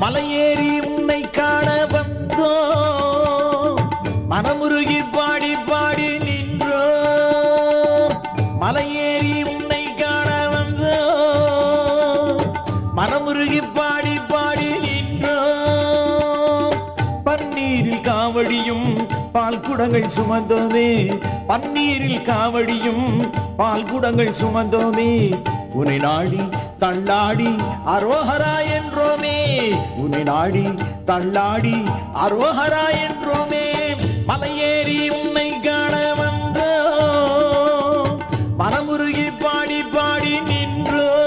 மலையேறி உன்னை காண வந்தோம், மனமுருகி பாடி பாடி நின்றோம். மலையேறி உன்னை காண வந்தோம், மனமுருகி பாடி பாடி நின்றோம். பன்னீரில் காவடியும் பால் குடங்கள் சுமந்தோமே, பன்னீரில் காவடியும் பால் குடங்கள் சுமந்தோமே. உன்னை நாடி தள்ளாடி அரோஹரா என்றோமே, உன்னை நாடி தள்ளாடி அரோஹரா என்றோமே. மலையேறி உன்னை காண வந்தோம், மனமுருகி பாடி பாடி நின்றோம்.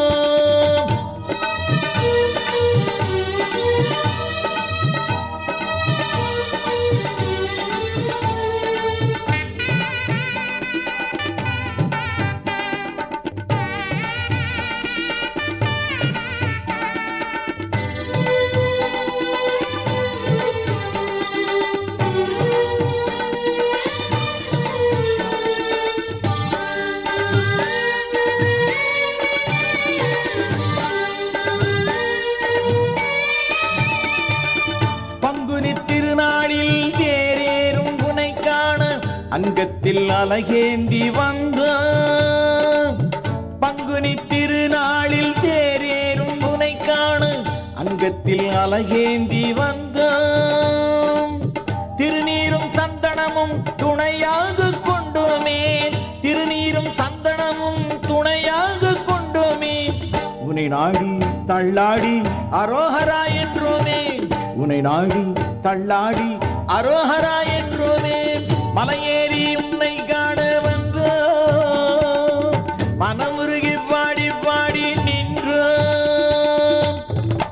பங்குனி திருநாளில் தேரேறும் உனை காண அங்கத்தில் அலகேந்தி வந்தோம். பங்குனி திருநாளில் தேரேறும் உனை காண அங்கத்தில் அலகேந்தி வந்தோம். திருநீரும் சந்தனமும் துணையாக கொண்டோமே, திருநீரும் சந்தனமும் துணையாக கொண்டோமே. உன்னை நாடி தள்ளாடி அரோஹரா என்றோமே, உன்னை நாடி தள்ளாடி அரோஹரா என்றோமே. மலையேறி உன்னை காண வந்தோம், மனமுருகி பாடி பாடி நின்றோம்.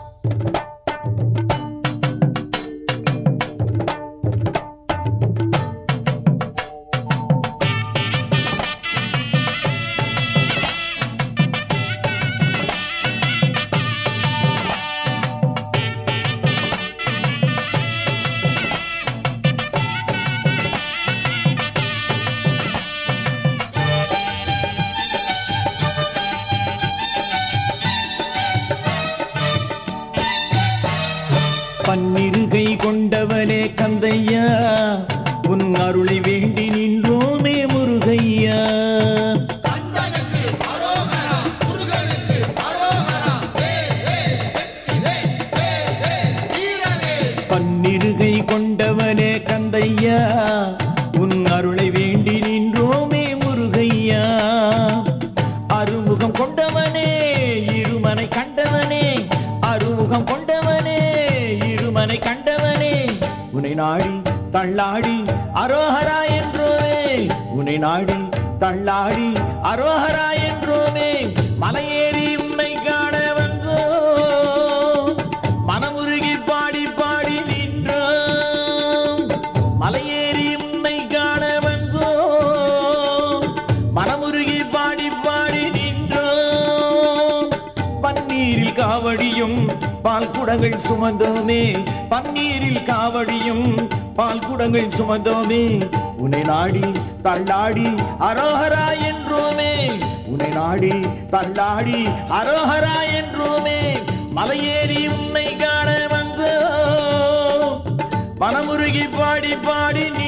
பன்னிருகை கொண்டவனே கந்தையா, உன் அருளை வேண்டி நின்றோமே முருகையா. பன்னிருகை கொண்டவனே கந்தையா, உன் அருளை வேண்டி நின்றோமே முருகையா. அருமுகம் கொண்டவனே இருமனை கண்டவனே, அருமுகம் கொண்டவனே இருமனை கண்டவனே. உன்னை நாடி தள்ளாடி அரோஹரா என்றோமே, உன்னை நாடி தள்ளாடி அரோஹரா என்றோமே. மலையேறி உன்னை காண வந்தோம், மனமுருகி பாடி பாடி நின்றோம். மலையேறி உன்னை காண வந்தோம், மனமுருகி பாடி பாடி நின்றோம். பன்னீரில் காவடியும் பால் குடங்கள் சுமந்தோமே, பன்னீரில் காவடியும் பால் குடங்கள் சுமந்தோமே. உன்னை நாடி தள்ளாடி அரோஹரா என்றோமே, உன்னை நாடி தள்ளாடி அரோஹரா என்றோமே. மலையேறி உன்னை காண வந்தோம், மனமுருகி பாடி பாடி